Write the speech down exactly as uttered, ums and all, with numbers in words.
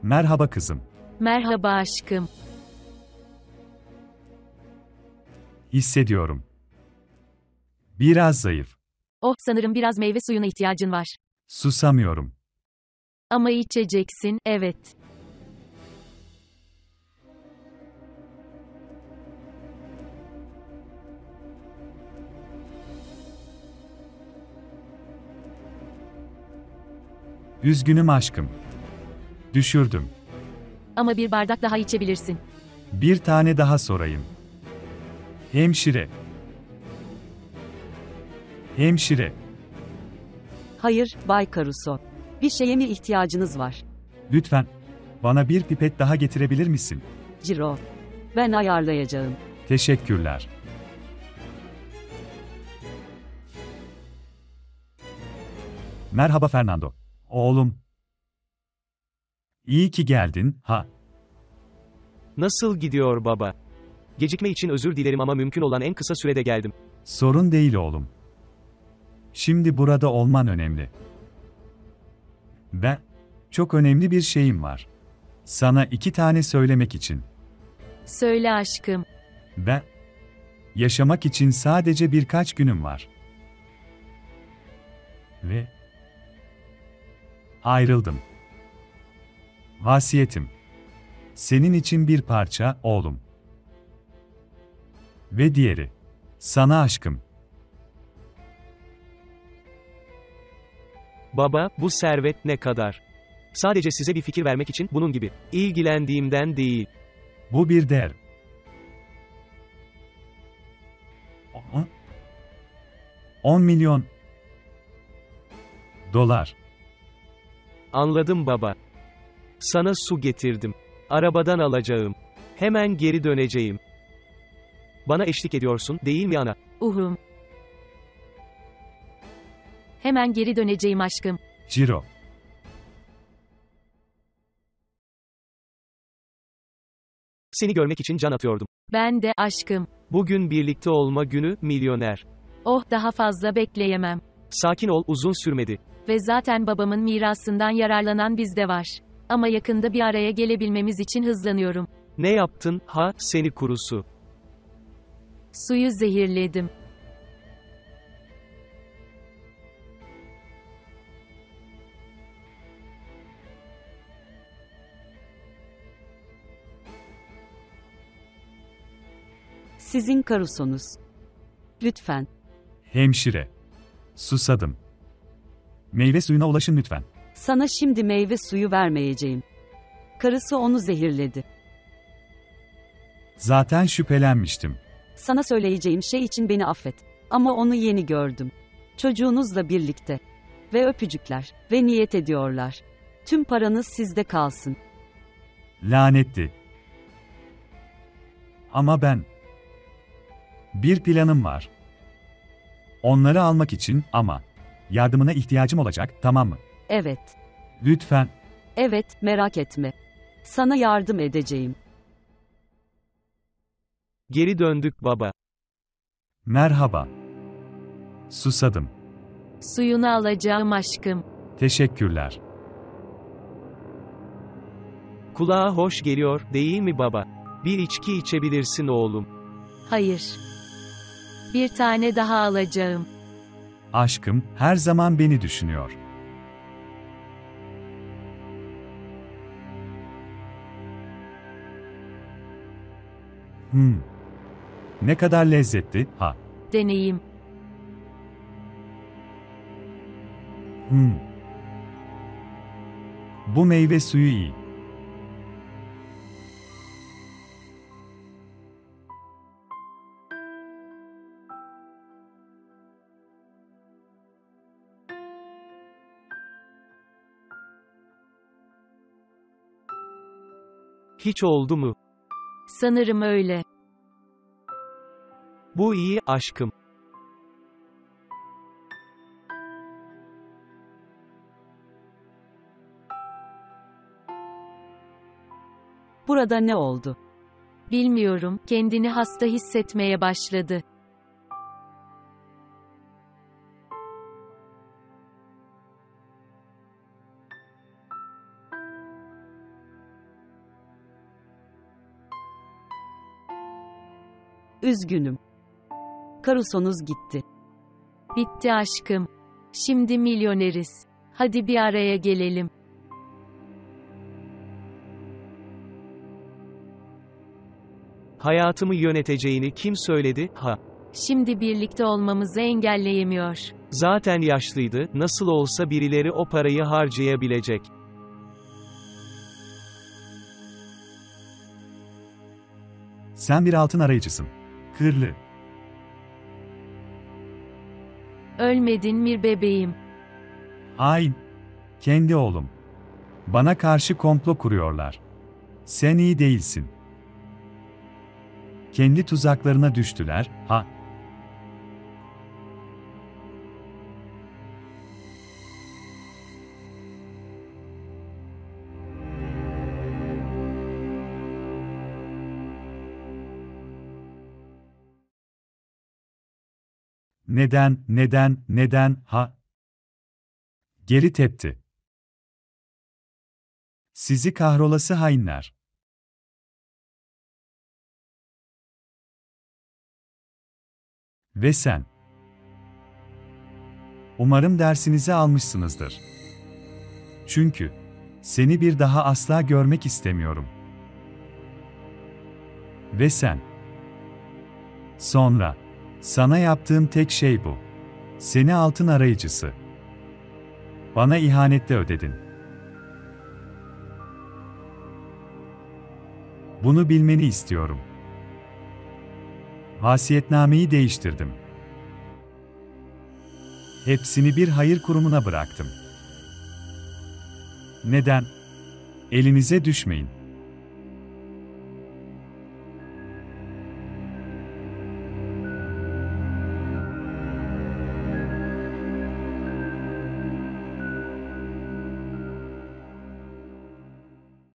Merhaba kızım. Merhaba aşkım. Hissediyorum. Biraz zayıf. Oh, sanırım biraz meyve suyuna ihtiyacın var. Susamıyorum. Ama içeceksin, evet. Üzgünüm aşkım. Düşürdüm. Ama bir bardak daha içebilirsin. Bir tane daha sorayım. Hemşire. Hemşire. Hayır, Bay Caruso. Bir şeye mi ihtiyacınız var? Lütfen. Bana bir pipet daha getirebilir misin? Ciro. Ben ayarlayacağım. Teşekkürler. Merhaba Fernando. Oğlum. İyi ki geldin, ha. Nasıl gidiyor baba? Gecikme için özür dilerim ama mümkün olan en kısa sürede geldim. Sorun değil oğlum. Şimdi burada olman önemli. Ve çok önemli bir şeyim var. Sana iki tane söylemek için. Söyle aşkım. Ve yaşamak için sadece birkaç günüm var. Ve ayrıldım. Vasiyetim. Senin için bir parça, oğlum. Ve diğeri. Sana aşkım. Baba, bu servet ne kadar? Sadece size bir fikir vermek için bunun gibi. İlgilendiğimden değil. Bu bir değer. On- on milyon dolar. Anladım baba. Sana su getirdim. Arabadan alacağım. Hemen geri döneceğim. Bana eşlik ediyorsun, değil mi ana? Uhum. Hemen geri döneceğim aşkım. Ciro. Seni görmek için can atıyordum. Ben de aşkım. Bugün birlikte olma günü, milyoner. Oh, daha fazla bekleyemem. Sakin ol, uzun sürmedi. Ve zaten babamın mirasından yararlanan bizde var. Ama yakında bir araya gelebilmemiz için hızlanıyorum. Ne yaptın, ha, seni kurusu? Suyu zehirledim. Sizin Caruso'nuz. Lütfen. Hemşire. Susadım. Meyve suyuna ulaşın lütfen. Sana şimdi meyve suyu vermeyeceğim. Karısı onu zehirledi. Zaten şüphelenmiştim. Sana söyleyeceğim şey için beni affet. Ama onu yeni gördüm. Çocuğunuzla birlikte. Ve öpücükler. Ve niyet ediyorlar. Tüm paranız sizde kalsın. Lanetli. Ama ben... Bir planım var. Onları almak için ama... Yardımına ihtiyacım olacak, tamam mı? Evet. Lütfen. Evet, merak etme. Sana yardım edeceğim. Geri döndük baba. Merhaba. Susadım. Suyunu alacağım aşkım. Teşekkürler. Kulağa hoş geliyor, değil mi baba? Bir içki içebilirsin oğlum. Hayır. Bir tane daha alacağım. Aşkım her zaman beni düşünüyor. Hmm. Ne kadar lezzetli, ha. Deneyim. Hmm. Bu meyve suyu iyi. Hiç oldu mu? Sanırım öyle. Bu iyi, aşkım. Burada ne oldu? Bilmiyorum, kendini hasta hissetmeye başladı. Üzgünüm. Karusonuz gitti. Bitti aşkım. Şimdi milyoneriz. Hadi bir araya gelelim. Hayatımı yöneteceğini kim söyledi? Ha. Şimdi birlikte olmamızı engelleyemiyor. Zaten yaşlıydı, nasıl olsa birileri o parayı harcayabilecek. Sen bir altın arayıcısın. Kırlı. Ölmedin mi bebeğim? Hain. Kendi oğlum. Bana karşı komplo kuruyorlar. Sen iyi değilsin. Kendi tuzaklarına düştüler, ha. Neden, neden, neden, ha? Geri tepti. Sizi kahrolası hainler. Ve sen. Umarım dersinizi almışsınızdır. Çünkü seni bir daha asla görmek istemiyorum. Ve sen. Sonra sana yaptığım tek şey bu. Seni altın arayıcısı. Bana ihanetle ödedin. Bunu bilmeni istiyorum. Vasiyetnameyi değiştirdim. Hepsini bir hayır kurumuna bıraktım. Neden? Elinize düşmeyin.